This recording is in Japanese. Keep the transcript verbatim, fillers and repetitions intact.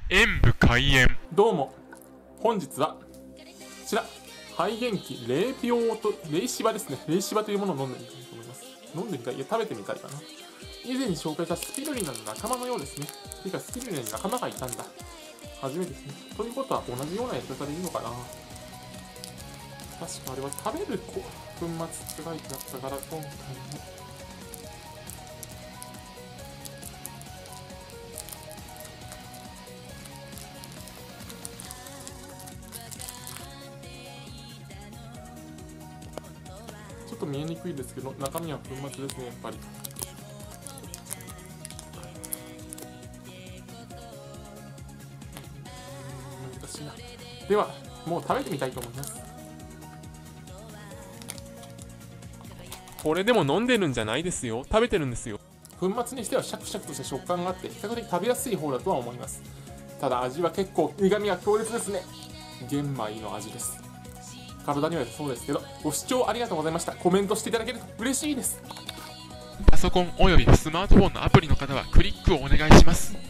演武開演。 どうも、本日はこちら肺元気冷病と冷芝ですね。冷芝というものを飲んでみたいと思います。飲んでみたい、いや食べてみたいかな。以前に紹介したスピルリナの仲間のようですね。てかスピルリナに仲間がいたんだ。初めてですね。ということは同じようなやり方でいいのかな。確かあれは食べる粉末って書いてあったから、今回もちょっと見えにくいですけど、中身は粉末ですね、やっぱり。難しいな。では、もう食べてみたいと思います。 これでも飲んでるんじゃないですよ。食べてるんですよ。 粉末にしてはシャクシャクとした食感があって、比較的食べやすい方だとは思います。ただ味は結構苦味が強烈ですね。玄米の味です。体にはそうですけど、ご視聴ありがとうございました。コメントしていただけると嬉しいです。 パソコンおよびスマートフォンのアプリの方はクリックをお願いします。